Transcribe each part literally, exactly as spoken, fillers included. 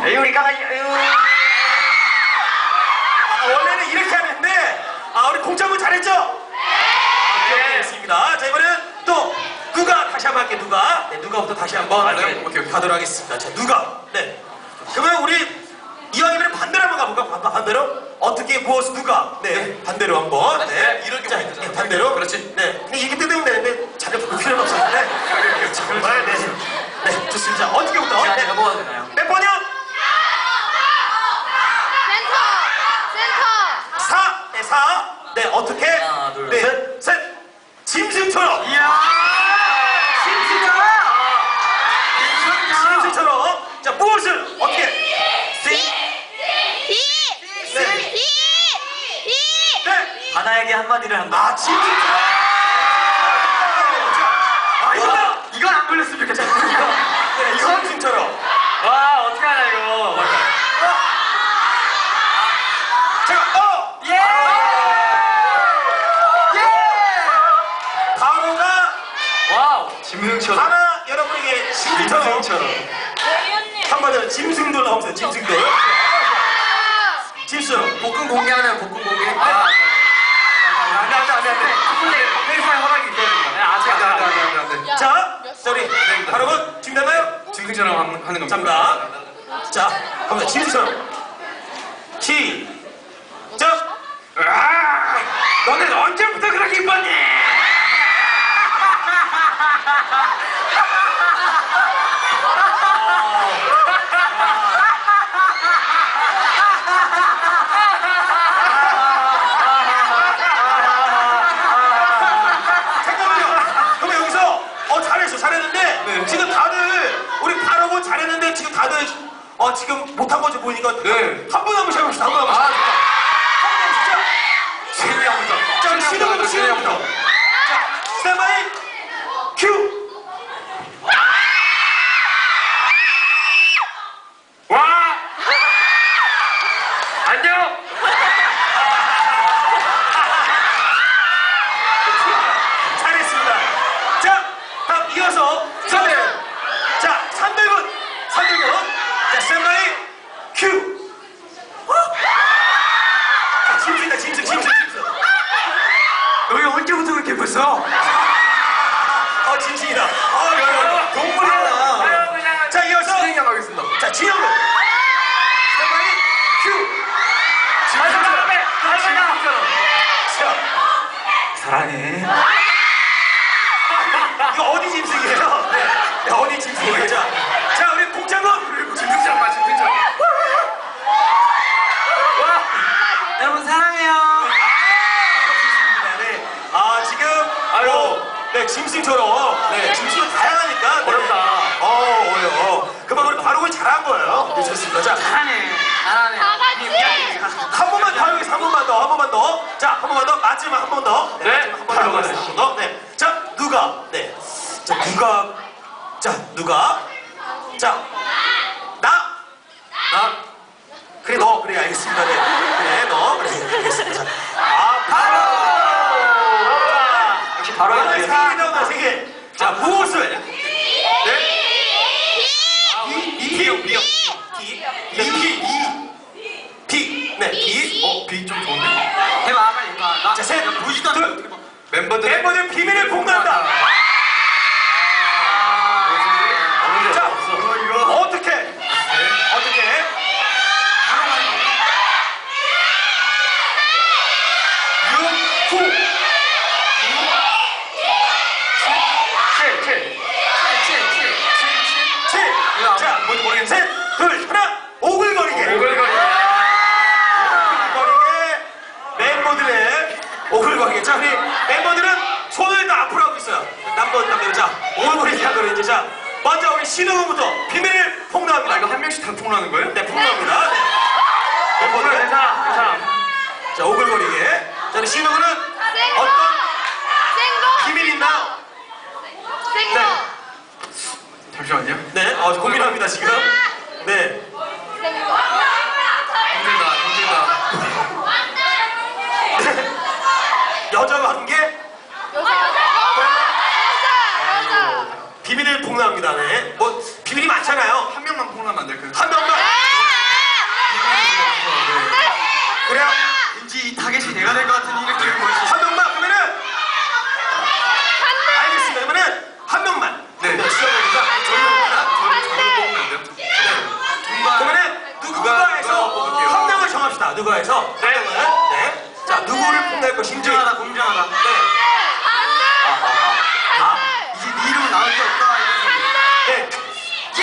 에이, 우리 강아지. 아, 원래는 이렇게 하는데, 아, 우리 공짜분 잘했죠? 네. 알겠습니다. 자, 이번에는 또 누가 다시 한번 할게요. 누가? 네, 누가부터 다시 한번 아, 네. 오케이, 오케이. 가도록 하겠습니다. 자, 누가? 네. 그러면 우리 이왕이면 반대로 한번 가볼까? 반, 반대로? 어떻게 무엇 누가? 네, 네. 반대로 한번. 네, 이렇게. 자, 네, 반대로. 그렇지. 네. 근데 이렇게 뜯으면 되는데 자료 볼 필요는 없어요. 네. 정말 네. 네, 좋습니다. 자, 어떻게부터? 자, 네. 제가 뭐가 되나요? 몇 번이요? 센터! 센터! 사! 네, 사. 네, 어떻게? 하나, 둘, 네, 셋. 셋. 짐승처럼. 이야! 심심하다! 짐승처럼. 자, 무엇을 어떻게? 비! 비! 네. 비! 비! 네. 바다에게 한마디를 한다. 아, 짐승처럼. 자, 아, 이거. 이건 안 걸렸으면 좋겠다. 네, 이거 짐승처럼. 와, 어떻게 하나, 이거. 자, 어! 예! 예! 바로가 와우! 짐승처럼. 하나 여러분에게 짐승처럼. 한마디로 짐승돌 나오면서 짐승돌. 짐승. 볶음 공개하네요, 볶음 공개. 아, 안 돼, 안 돼, 안 돼, 안 돼. 근데 회사에 허락이 있어야 된다. 아직 안 돼, 안 돼, 안 돼, 안 돼. 자, 자, 우리 바로가 준비됐나요? 짐승처럼 하는 겁니다. 잠깐. 자, 갑니다. 짐승처럼. 시작. 아, 너는 언제부터 그렇게 이뻤니? 잠깐만요. 그럼 여기서 어 잘했어, 잘했는데 네. 지금 다들 우리 바로고 잘했는데 지금 다들 어 지금 못한 거지 보니까 네. 한 분 한 분씩 해봅시다. 한 분 한 분씩. 아, 좋다. 진짜. 신우이 형부터. 자, 우리 신우부터 신우이 형부터. 신우부터. 자, 스탠바이 큐. 와! 안녕! 잘했습니다. 자, 다음 이어서 삼백. 자, 삼백 원. 삼백 원. 자, 스탠바이 큐. 자, 짐승이다, 짐승, 짐승, 짐승. 너희 언제부터 그렇게 예뻤어? 어, 짐승이다. 어, 여러분, 동물이다. 자, 이어서. 진행 하겠습니다. 자, 진영으로. 스탠바이 큐. 자, 사랑해. 이거 어디 짐승이에요? 네, 네, 어디 짐승이에요? 자, 자, 우리 국장군. 짐승처럼 봐, 짐승처럼. 와! 여러분 사랑해요. 네. 아, 지금 아유, 네, 짐승처럼. 네, 짐승은 다양하니까. 네. 어렵다. 어, 어려워. 그만 우리 바로 잘한 거예요. 네, 좋습니다. 자, 잘하네. 잘하네. 다 같이! 한 번만 더 하겠습니다. 한 번만 더, 한 번만 더. 자, 한 번만 더. 마지막 한 번 더. 네. 마지막 한번 더 가겠습니다. 한번 더. 네. 자, 누가? 네. 자, 누가? 자, 누가? 자, 나? 나? 그래, 너. 그래, 알겠습니다. 네. 그래, 너. 그래, 알겠습니다. 자, 아, 바로. 역시 바로 바로 해야 세 개 나온다, 세 개. 자, 무엇을? 네? 비, 비, 비요, 비요. 비, 비, 비, 비. 네, 비. 어, 비 좀 좋은데? 해봐, 빨리 해봐. 나 자, 셋, 보지도 않는데 어떻게 봐. 멤버들. 멤버들 비밀을 공개한다. 자, 어떻게? 어떻게? 육, 구, 칠, 칠. 칠, 칠, 칠, 칠. 이거 자, 아무도 뭔지 모르겠는데. 셋, 둘, 하나, 오글거리게. 오글거리게. 오글거리게. 멤버들의 오글거리게. 자, 우리 멤버들은 손을 다 앞으로 하고 있어요. 남도, 남도. 자, 오글거리게 하도록 이제. 자, 먼저 우리 신우부터 비밀을 아, 폭로합니다. 이거 한 명씩 다 통하는 거예요? 네, 폭로합니다. 네. 멤버들 멤버들. 괜찮아, 괜찮아. 자, 오글거리게. 자, 우리 신우는 센거! 어떤 센거! 비밀 있나요? 센거! 잠시만요. 네, 어, 고민합니다, 지금. 네. 센거! 힘들다, 힘들다. 여자 관계 여자! 여자! 여자! 비밀을 폭로합니다. 네. 뭐 비밀이 많잖아요. 한 명만 통하면 안 될까요? 한 명만. 합시다. 누가 해서 네. 네. 자, 누구를 폭로할 것인지. 공정하다, 공정하다. 네. 아, 아, 이제 네 이름은 나올 게 없다. 네. 예!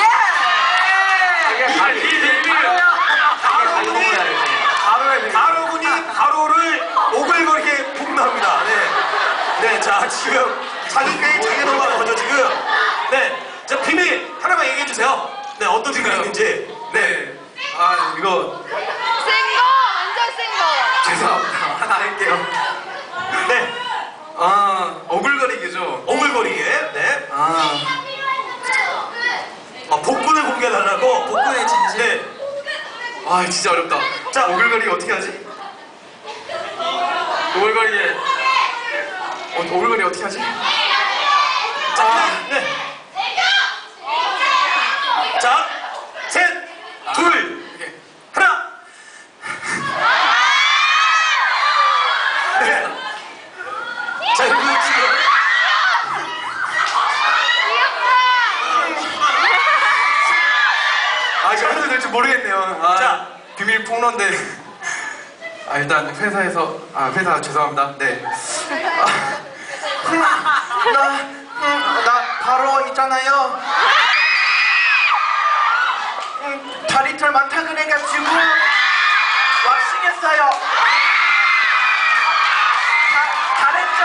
바로군이 바로군이 바로를 오글거리게 폭로합니다. 네. 네, 자 지금 사기꾼이 장애동가 거죠 지금. 네, 자 비밀 하나만 얘기해 주세요. 네, 어떤 비밀이 있는지. 네. 아, 이거 센거 완전 센거. 죄송합니다. 하나 할게요. 네. 아, 오글거리기죠. 오글거리게. 네. 아, 아, 복근을 공개해달라고. 복근의 진실. 네. 아, 진짜 어렵다. 자, 오글거리기 어떻게 하지? 오글거리기. 어, 오글거리기 어떻게 하지? 자, 네. 자, 셋, 둘, 이렇게. 하나. 네. 자, 여러분 지금. 아, 저 해도 될지 모르겠네요. 아, 자. 비밀 폭로인데. 아, 일단 회사에서, 아, 회사 죄송합니다. 네. 아, 나, 음, 나 바로 있잖아요. 음, 다리털 많다 그래가지고 왁싱했어요. 다, 잘했죠?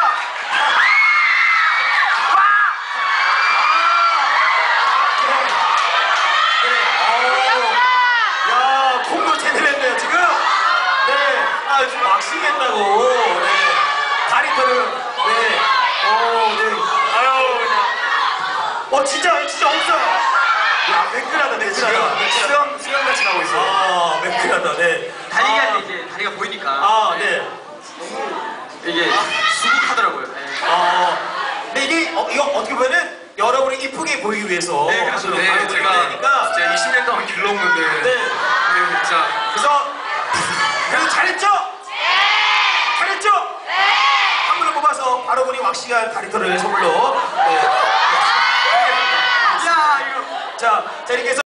야, 콩도 제대로 했네요, 지금. 네. 아, 지금 왁싱했다고. 네. 다리털을. 네. 어, 네. 아유, 그냥. 어, 진짜, 진짜 없어요. 야, 매끈하다, 매끈하다. 수영, 수영같이 나오고 있어요. 아, 매끈하다, 네. 다리가 아, 이제 다리가 보이니까 아, 네. 이게 수북하더라고요. 네. 아, 근데 이게, 어, 이거 어떻게 보면은 여러분이 이쁘게 보이기 위해서. 네, 그렇죠. 하는 네, 방송이니까. 제가 진짜 이십 년 동안 길러온 건데. 네. 네, 진짜. 그래서, 그래도 잘했죠? 잘했죠? 한 분을 뽑아서 바로군이 왁싱한 다리털을 선물로. 네. 야, 이거. 자, 자, 이렇게 해서